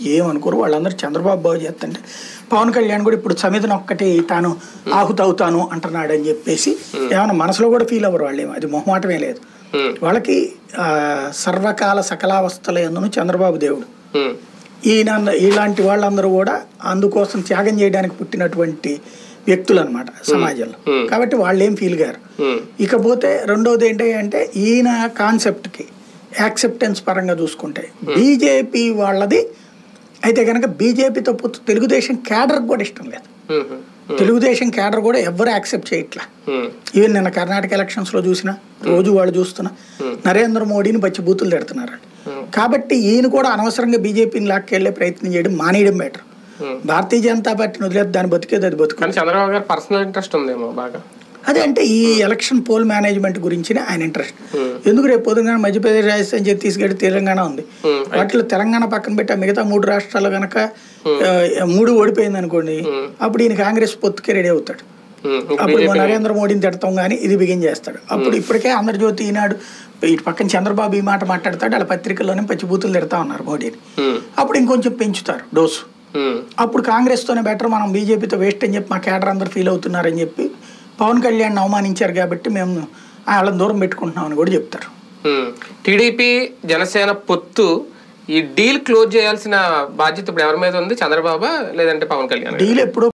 ఏమనుకోరు, వాళ్ళందరూ చంద్రబాబు బాబు చేస్తుంటే పవన్ కళ్యాణ్ కూడా ఇప్పుడు సమితిని ఒక్కటి తాను ఆహుతవుతాను అంటున్నాడు అని చెప్పేసి ఏమన్నా మనసులో కూడా ఫీల్ అవ్వరు వాళ్ళు, అది మొహమాటమే లేదు వాళ్ళకి. సర్వకాల సకలావస్థల యందును చంద్రబాబు దేవుడు. ఇలాంటి వాళ్ళందరూ కూడా అందుకోసం త్యాగం చేయడానికి పుట్టినటువంటి వ్యక్తులు అనమాట సమాజంలో, కాబట్టి వాళ్ళు ఏం ఫీల్ గారు. ఇకపోతే రెండోది ఏంటి అంటే ఈయన కాన్సెప్ట్కి యాక్సెప్టెన్స్ పరంగా చూసుకుంటే బీజేపీ వాళ్ళది అయితే కనుక బీజేపీతో పొత్తు తెలుగుదేశం క్యాడర్కి కూడా ఇష్టం లేదు. తెలుగుదేశం క్యాడర్ కూడా ఎవరు యాక్సెప్ట్ చేయట్లా. ఈవెన్ నిన్న కర్ణాటక ఎలక్షన్స్ లో చూసినా రోజు వాళ్ళు చూస్తున్నా నరేంద్ర మోడీని పచ్చి బూతులు తిడుతున్నారు. కాబట్టి ఈయన కూడా అనవసరంగా బీజేపీని లాక్కెళ్లే ప్రయత్నం చేయడం మానేయడం బెటర్. భారతీయ జనతా పార్టీని వదిలేదు, దాన్ని బతికేది అది బతుకు. చంద్రబాబు గారు పర్సనల్ ఇంట్రెస్ట్ ఉందేమో బాగా. అదే అంటే ఈ ఎలక్షన్ పోల్ మేనేజ్మెంట్ గురించి ఆయన ఇంట్రెస్ట్. ఎందుకు రేపు పొద్దున మధ్యప్రదేశ్, రాజస్థాన్, ఛత్తీస్గఢ్, తెలంగాణ ఉంది, వాటిలో తెలంగాణ పక్కన పెట్టి మిగతా 3 రాష్ట్రాలు కనుక 3 ఓడిపోయింది అనుకోండి, అప్పుడు ఈయన కాంగ్రెస్ పొత్తుకే రెడీ అవుతాడు. అప్పుడు నరేంద్ర మోడీని తిడతాం కానీ ఇది బిగిన్ చేస్తాడు. అప్పుడు ఇప్పటికే ఆంధ్రజ్యోతి, ఈనాడు ఇటు పక్కన చంద్రబాబు ఈ మాట మాట్లాడతాడు, వాళ్ళ పత్రికల్లోనే పచ్చిబూతులు తిడతా ఉన్నారు మోడీని. అప్పుడు ఇంకొంచెం పెంచుతారు డోసు. అప్పుడు కాంగ్రెస్తోనే బెటర్, మనం బీజేపీతో వేస్ట్ అని చెప్పి మా కేడర్ అందరు ఫీల్ అవుతున్నారని చెప్పి పవన్ కళ్యాణ్ అవమానించారు కాబట్టి మేము వాళ్ళని దూరం పెట్టుకుంటున్నామని కూడా చెప్తారు. టీడీపీ జనసేన పొత్తు ఈ డీల్ క్లోజ్ చేయాల్సిన బాధ్యత ఇప్పుడు ఎవరి మీద ఉంది? చంద్రబాబు లేదంటే పవన్ కళ్యాణ్? డీల్ ఎప్పుడో